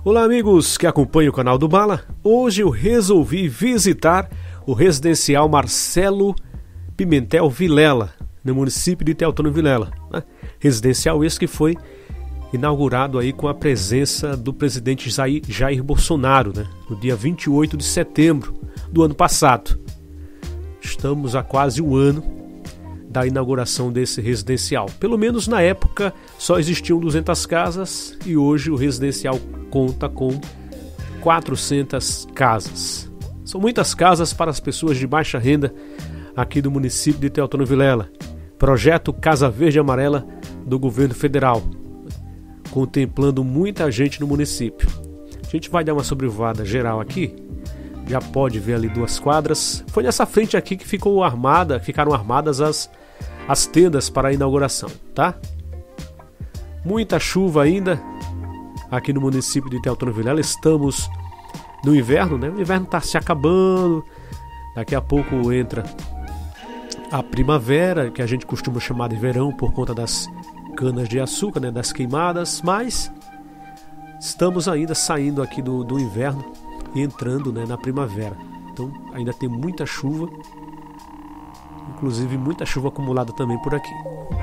Olá amigos que acompanham o canal do Bala. Hoje eu resolvi visitar o residencial Marcelo Pimentel Vilela, no município de Teotônio Vilela, né? Residencial esse que foi inaugurado aí com a presença do presidente Jair Bolsonaro, né? No dia 28 de setembro do ano passado. Estamos há quase um ano da inauguração desse residencial. Pelo menos na época só existiam 200 casas e hoje o residencial conta com 400 casas. São muitas casas para as pessoas de baixa renda aqui do município de Teotônio Vilela. Projeto Casa Verde e Amarela do governo federal, contemplando muita gente no município. A gente vai dar uma sobrevoada geral aqui. Já pode ver ali 2 quadras. Foi nessa frente aqui que ficaram armadas as tendas para a inauguração, tá? Muita chuva ainda aqui no município de Teotônio Vilela. Estamos no inverno, né? O inverno está se acabando. Daqui a pouco entra a primavera, que a gente costuma chamar de verão por conta das canas de açúcar, né? Das queimadas. Mas estamos ainda saindo aqui do inverno e entrando, né, na primavera. Então ainda tem muita chuva, inclusive muita chuva acumulada também por aqui.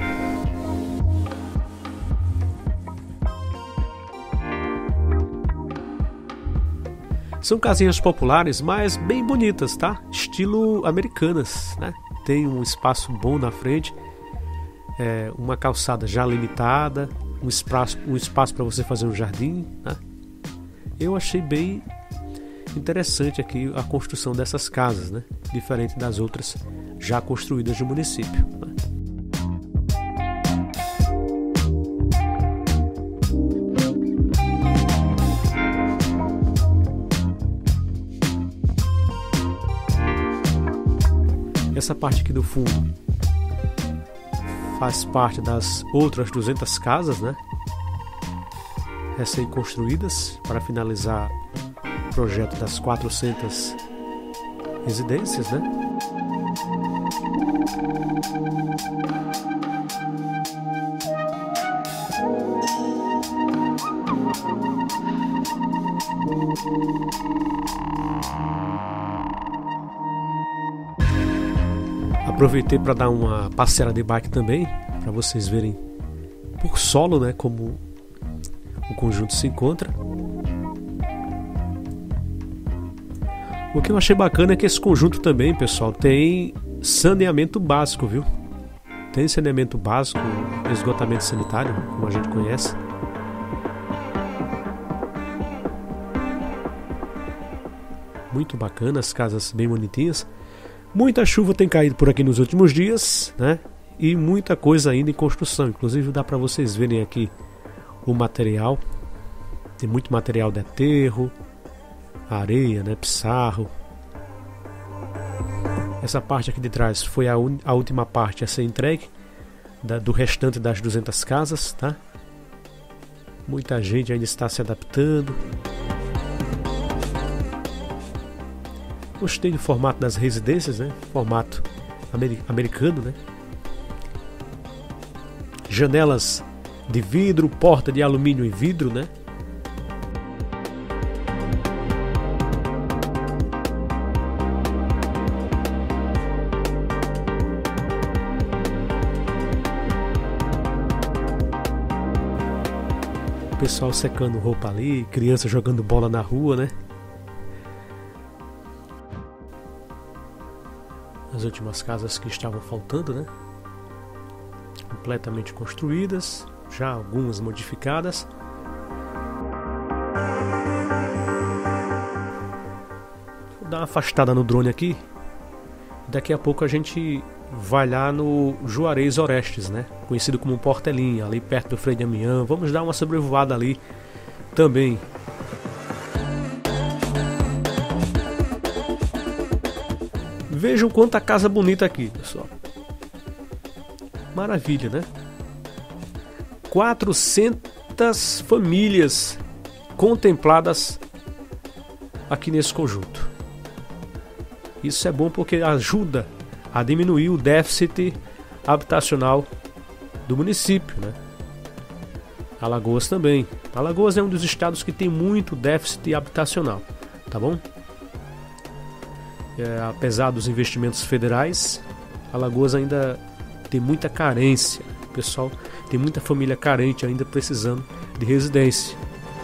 São casinhas populares, mas bem bonitas, tá? Estilo americanas, né? Tem um espaço bom na frente, uma calçada já limitada, um espaço para você fazer um jardim, né? Eu achei bem interessante aqui a construção dessas casas, né? Diferente das outras já construídas no município, né? Essa parte aqui do fundo faz parte das outras 200 casas, né? Recém-construídas para finalizar o projeto das 400 residências, né? Aproveitei para dar uma passeada de bike também, para vocês verem por solo, né, como o conjunto se encontra. O que eu achei bacana é que esse conjunto também, pessoal, tem saneamento básico, viu? Tem saneamento básico, esgotamento sanitário, como a gente conhece. Muito bacana, as casas bem bonitinhas. Muita chuva tem caído por aqui nos últimos dias, né? E muita coisa ainda em construção. Inclusive dá para vocês verem aqui o material. Tem muito material de aterro, areia, né? Pissarro. Essa parte aqui de trás foi a última parte a ser entregue do restante das 200 casas, tá? Muita gente ainda está se adaptando. Gostei do formato das residências, né? Formato americano, né? Janelas de vidro, porta de alumínio e vidro, né? O pessoal secando roupa ali, criança jogando bola na rua, né? As últimas casas que estavam faltando, né? Completamente construídas, já algumas modificadas. Vou dar uma afastada no drone aqui. Daqui a pouco a gente vai lá no Juarez Orestes, né? Conhecido como Portelinha, ali perto do Frei Damião. Vamos dar uma sobrevoada ali também. Vejam quanta casa bonita aqui, pessoal. Maravilha, né? 400 famílias contempladas aqui nesse conjunto. Isso é bom porque ajuda a diminuir o déficit habitacional do município, né? Alagoas também. Alagoas é um dos estados que tem muito déficit habitacional, tá bom? Apesar dos investimentos federais, Alagoas ainda tem muita carência. O pessoal tem muita família carente ainda precisando de residência.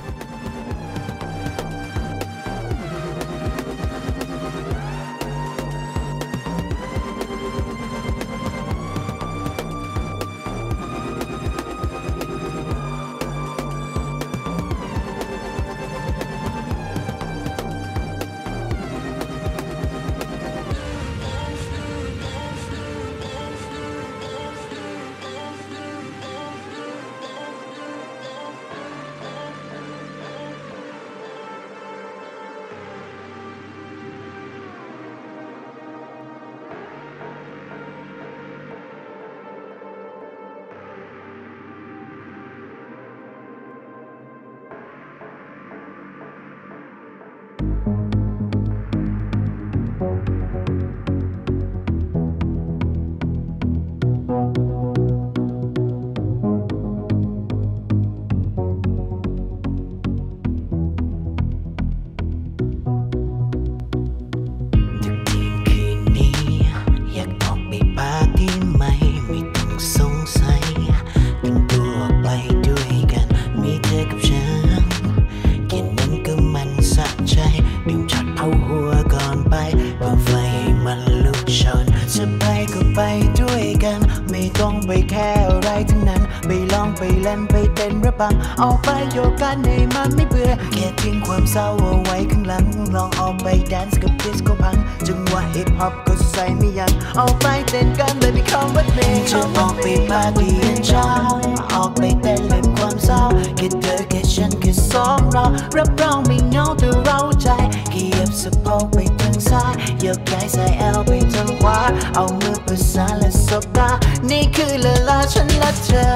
เอาไปโยกันให้มันไม่เบื่อแค่ทิ้งความเศร้าเอาไว้ข้างหลังลองออกไปแดนซ์กับดิสโก้พังจังหวะฮิปฮอปก็ใส่ไม่ยั้งเอาไปเต้นกันเลยไปเข้าวัดเมย์จะออกไปปาร์ตี้ยันเช้าออกไปเต้นลืมความเศร้าแค่เธอแค่ฉันแค่สองเรารับรองไม่เหงาแต่เราใจขยับสะโพกไปทางซ้ายยกไหล่ใส่แอลไปทางขวาเอามือประสานและสบตานี่คือละลาฉันและเธอ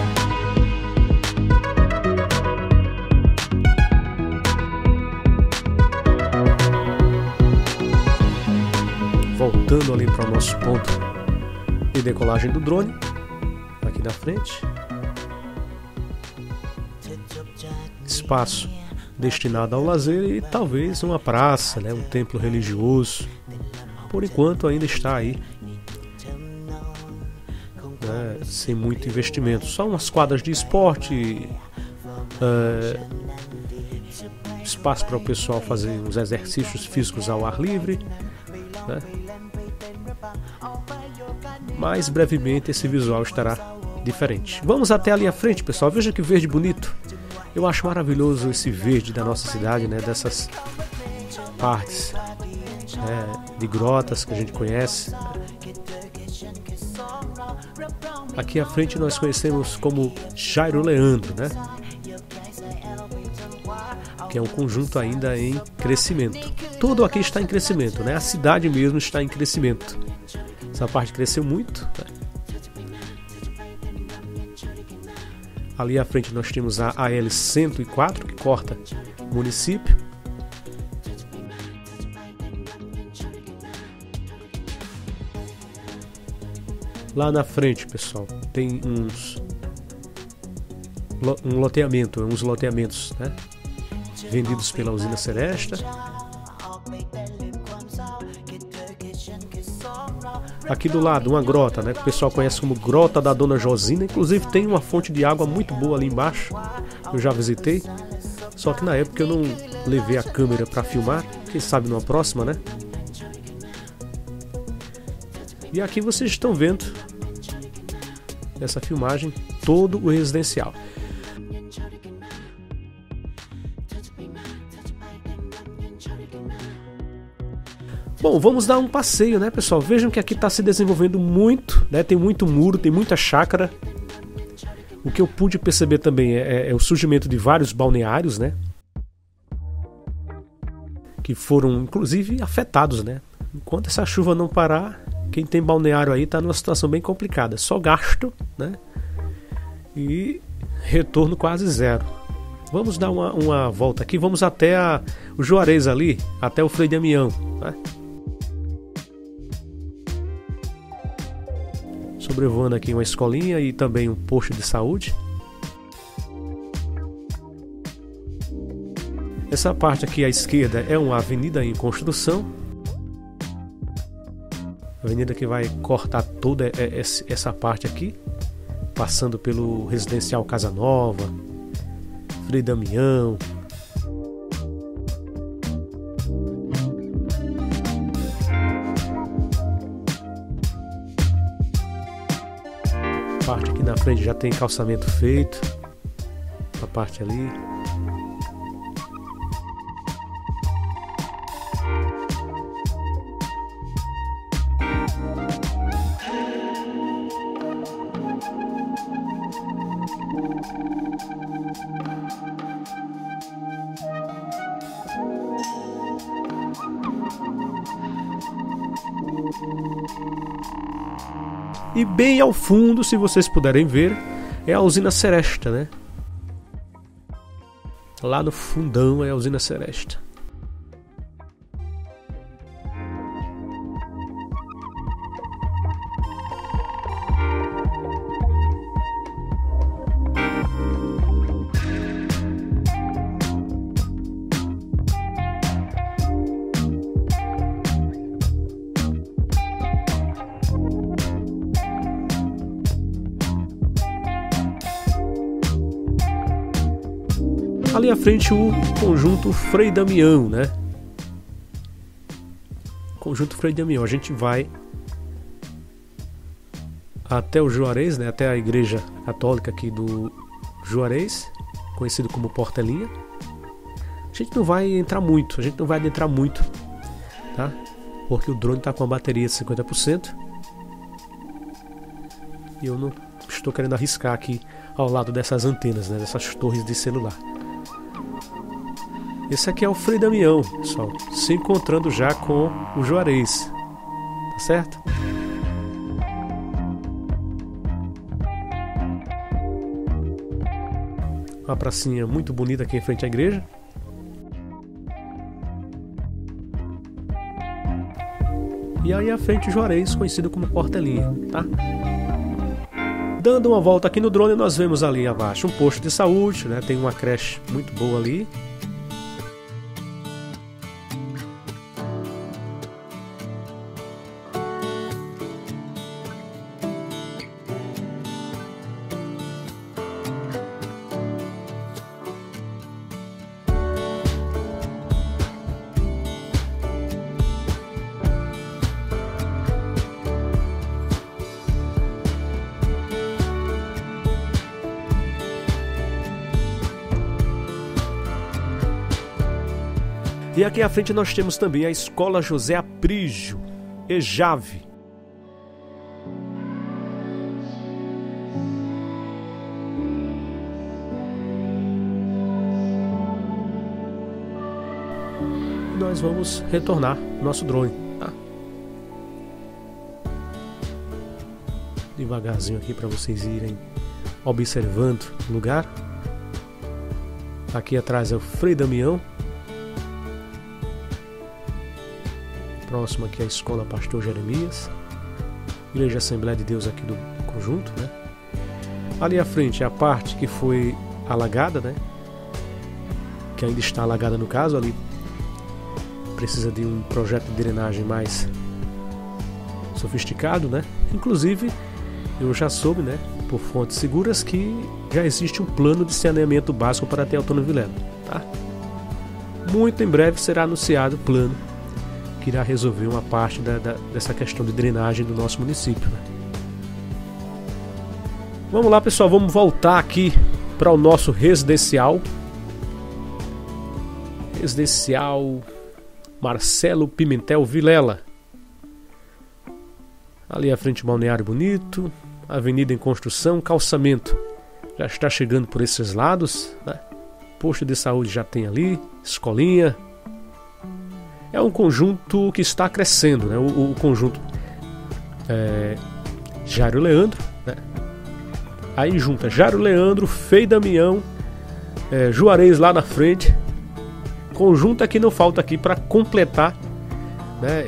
Voltando ali para o nosso ponto de decolagem do drone, aqui na frente, espaço destinado ao lazer e talvez uma praça, né, um templo religioso. Por enquanto ainda está aí, né, sem muito investimento, só umas quadras de esporte, espaço para o pessoal fazer uns exercícios físicos ao ar livre, né? Mas brevemente esse visual estará diferente. Vamos até ali à frente, pessoal. Veja que verde bonito. Eu acho maravilhoso esse verde da nossa cidade, né? Dessas partes, né, de grotas que a gente conhece. Aqui à frente nós conhecemos como Jairo Leandro, né? Que é um conjunto ainda em crescimento. Tudo aqui está em crescimento, né? A cidade mesmo está em crescimento. Essa parte cresceu muito, né? Ali à frente nós temos a AL-104 que corta o município. Lá na frente, pessoal, tem uns loteamentos, né? Vendidos pela usina Seresta. Aqui do lado, uma grota, né, que o pessoal conhece como Grota da Dona Josina. Inclusive tem uma fonte de água muito boa ali embaixo. Eu já visitei. Só que na época eu não levei a câmera para filmar. Quem sabe numa próxima, né? E aqui vocês estão vendo nessa filmagem todo o residencial. Bom, vamos dar um passeio, né, pessoal? Vejam que aqui está se desenvolvendo muito, né? Tem muito muro, tem muita chácara. O que eu pude perceber também é o surgimento de vários balneários, né? Que foram, inclusive, afetados, né? Enquanto essa chuva não parar, quem tem balneário aí está numa situação bem complicada. Só gasto, né? E retorno quase zero. Vamos dar uma volta aqui. Vamos até o Juarez ali, até o Frei Damião, né? Sobrevoando aqui uma escolinha e também um posto de saúde. Essa parte aqui à esquerda é uma avenida em construção. Avenida que vai cortar toda essa parte aqui, passando pelo residencial Casa Nova, Frei Damião. A parte aqui na frente já tem calçamento feito. A parte ali. E bem ao fundo, se vocês puderem ver, é a usina Seresta, né? Lá no fundão é a usina Seresta. Ali à frente o conjunto Frei Damião, né? Conjunto Frei Damião. A gente vai até o Juarez, né? Até a igreja católica aqui do Juarez, conhecido como Portelinha. A gente não vai entrar muito, tá? Porque o drone está com uma bateria de 50%. E eu não estou querendo arriscar aqui ao lado dessas antenas, né? Dessas torres de celular. Esse aqui é o Frei Damião, pessoal, se encontrando já com o Juarez, tá certo? Uma pracinha muito bonita aqui em frente à igreja. E aí à frente o Juarez, conhecido como Portelinha, tá? Dando uma volta aqui no drone, nós vemos ali abaixo um posto de saúde, né? Tem uma creche muito boa ali. E aqui à frente nós temos também a Escola José Aprígio, EJAV. Nós vamos retornar nosso drone, tá? Devagarzinho aqui para vocês irem observando o lugar. Aqui atrás é o Frei Damião. Próximo aqui é a Escola Pastor Jeremias, Igreja Assembleia de Deus aqui do conjunto, né? Ali à frente é a parte que foi alagada, né? Que ainda está alagada no caso, ali precisa de um projeto de drenagem mais sofisticado, né? Inclusive, eu já soube, né, por fontes seguras, que já existe um plano de saneamento básico para Teotônio Vilela, tá? Muito em breve será anunciado o plano que irá resolver uma parte dessa questão de drenagem do nosso município, né? Vamos lá, pessoal, vamos voltar aqui para o nosso residencial Marcelo Pimentel Vilela. Ali à frente, balneário bonito, avenida em construção, calçamento já está chegando por esses lados, né? Posto de saúde já tem ali, escolinha. É um conjunto que está crescendo, né? O conjunto Jairo Leandro, né? Aí junta Jairo Leandro, Frei Damião, Juarez lá na frente. Conjunto aqui não falta aqui para completar, né,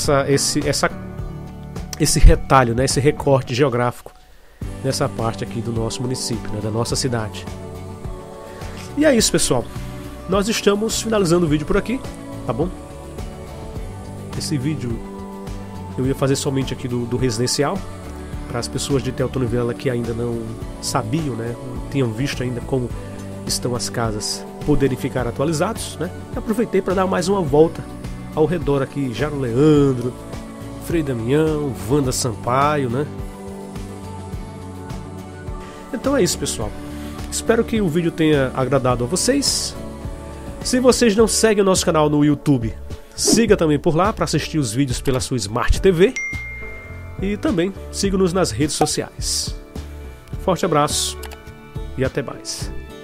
esse retalho, né, esse recorte geográfico nessa parte aqui do nosso município, né, da nossa cidade. E é isso, pessoal. nós estamos finalizando o vídeo por aqui, tá bom? Esse vídeo eu ia fazer somente aqui do residencial, para as pessoas de Teotônio Vilela que ainda não sabiam, né, não tinham visto ainda como estão as casas, poderem ficar atualizados, né? Eu aproveitei para dar mais uma volta ao redor aqui, Jaro Leandro, Frei Damião, Wanda Sampaio, né? Então é isso, pessoal. Espero que o vídeo tenha agradado a vocês. Se vocês não seguem o nosso canal no YouTube, siga também por lá para assistir os vídeos pela sua Smart TV. E também siga-nos nas redes sociais. Forte abraço e até mais.